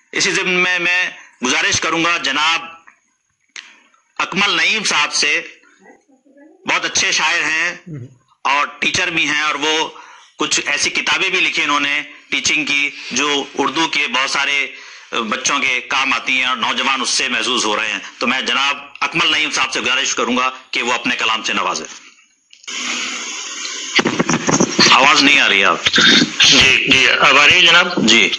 اسی ضمن میں گزارش کروں گا جناب اکمل نعیم صاحب سے، بہت اچھے شاعر ہیں اور ٹیچر بھی ہیں، اور وہ کچھ ایسی کتابیں بھی لکھی انہوں نے ٹیچنگ کی جو اردو کے بہت سارے بچوں کے کام آتی ہیں اور نوجوان اس سے محظوظ ہو رہے ہیں. تو میں جناب اکمل نعیم صاحب سے گزارش کروں گا کہ وہ اپنے کلام سے نوازیں. آواز نہیں آ رہی ہے آپ؟ جی اب آ رہی ہے جناب؟ جی.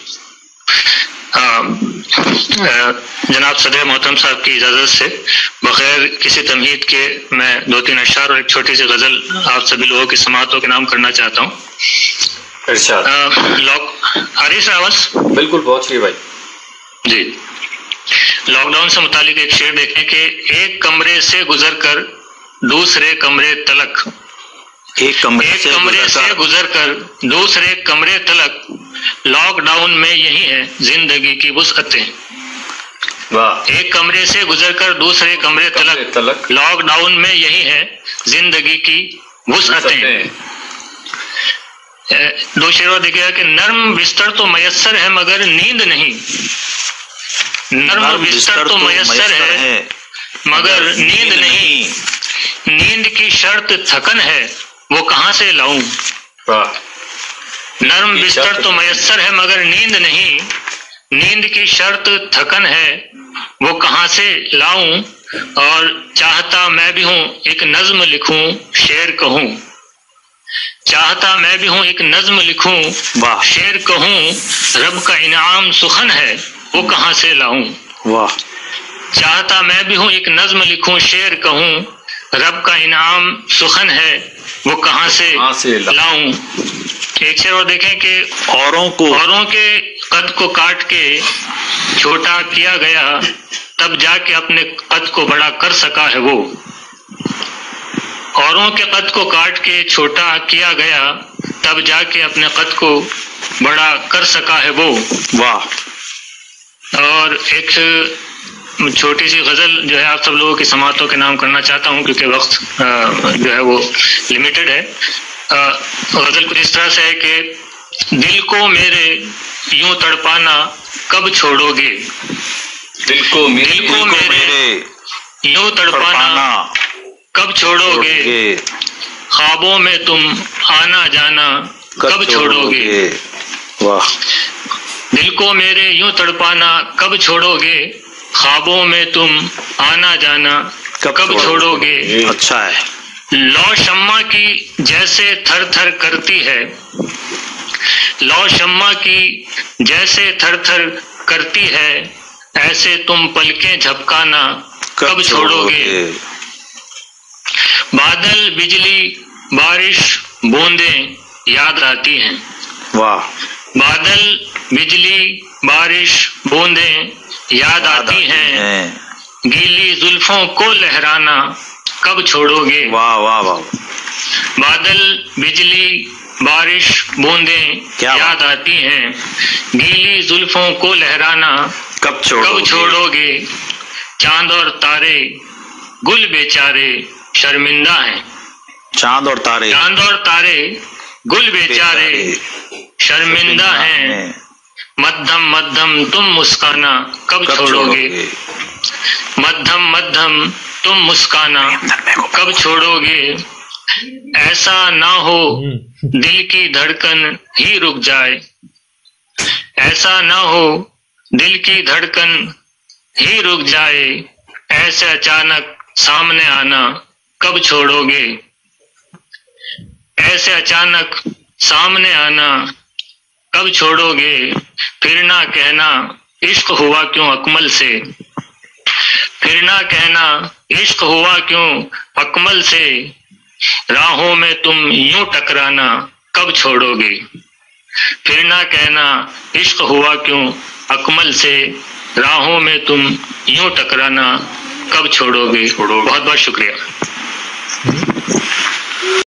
جناب صدر محترم صاحب کی اجازت سے بغیر کسی تمہید کے میں 2-3 اشعار اور ایک چھوٹی سی غزل آپ سبھی لوگوں کی سماعتوں کے نام کرنا چاہتا ہوں. ارشاد. آ رہی ہے آواز؟ بالکل پہنچ رہی بھائی. جی. لاک ڈاؤن سے متعلق ایک شعر دیکھیں کہ ایک کمرے سے گزر کر دوسرے کمرے تلک، ایک کمرے سے گزر کر دوسرے کمرے تلک، لاک ڈاؤن میں یہی ہے زندگی کی وسعتیں. ایک کمرے سے گزر کر دوسرے کمرے تلک، لاک ڈاؤن میں یہی ہے زندگی کی وسعتیں. 2 شعر اور دیکھیے گا کہ نرم بستر تو میسر ہے مگر نیند نہیں، نرم بستر تو میسر ہے مگر نیند نہیں، نیند کی شرط تھکن ہے وہ کہاں سے لاؤں. نرم بستر تو میسر ہے مگر نیند نہیں، نیند کی شرط تھکن ہے وہ کہاں سے لاؤں. اور چاہتا میں بھی ہوں ایک نظم لکھوں شعر کہوں، چاہتا میں بھی ہوں ایک نظم لکھوں شعر کہوں، رب کا انعام سخن ہے وہ کہاں سے لاؤں. واہ. چاہتا میں بھی ہوں ایک نظم لکھوں شعر کہوں، رب کا انعام سخن ہے وہ کہاں سے لاؤں. ایک شعر اور دیکھیں کہ اوروں کے قد کو کاٹ کے چھوٹا کیا گیا تب جا کے اپنے قد کو بڑا کر سکا ہے وہ. اوروں کے قد کو کاٹ کے چھوٹا کیا گیا تب جا کے اپنے قد کو بڑا کر سکا ہے وہ. واہ. اور ایک چھوٹی سی غزل جو ہے آپ سب لوگوں کی سماعتوں کے نام کرنا چاہتا ہوں کیونکہ وقت جو ہے وہ لمیٹڈ ہے. غزل کچھ اس طرح سے ہے کہ دل کو میرے یوں تڑپانا کب چھوڑو گے، دل کو میرے یوں تڑپانا کب چھوڑو گے، خوابوں میں تم آنا جانا کب چھوڑو گے. واہ. دل کو میرے یوں تڑپانا کب چھوڑو گے، خوابوں میں تم آنا جانا کب چھوڑو گے. اچھا ہے. لو شمع کی جیسے تھر تھر کرتی ہے، لو شمع کی جیسے تھر تھر کرتی ہے، ایسے تم پلکیں جھپکانا کب چھوڑو گے. بادل بجلی بارش بوندیں یاد آتی ہیں. واہ. بادل بجلی بارش بوندیں یاد آتی ہیں، گیلی زلفوں کو لہرانا کب چھوڑو گے. واہ واہ واہ. بادل بجلی بارش بوندیں یاد آتی ہیں، گیلی زلفوں کو لہرانا کب چھوڑو گے. چاند اور تارے گل بیچارے شرمندہ ہیں، چاند اور تارے گل بیچارے شرمندہ ہیں، مدھم مدھم تم مسکانا کب چھوڑو گے. مدھم مدھم تم مسکانا کب چھوڑو گے. ایسا نہ ہو دل کی دھڑکن ہی رک جائے، ایسا نہ ہو دل کی دھڑکن ہی رک جائے، ایسے اچانک سامنے آنا کب چھوڑو گے. ایسے اچانک سامنے آنا کب چھوڑو گے. پھر نہ کہنا عشق ہوا کیوں اکمل سے، پھر نہ کہنا عشق ہوا کیوں اکمل سے، راہوں میں تم یوں ٹکرانا کب چھوڑو گے. پھر نہ کہنا عشق ہوا کیوں اکمل سے، راہوں میں تم یوں ٹکرانا کب چھوڑو گے. بہت بہت شکریہ.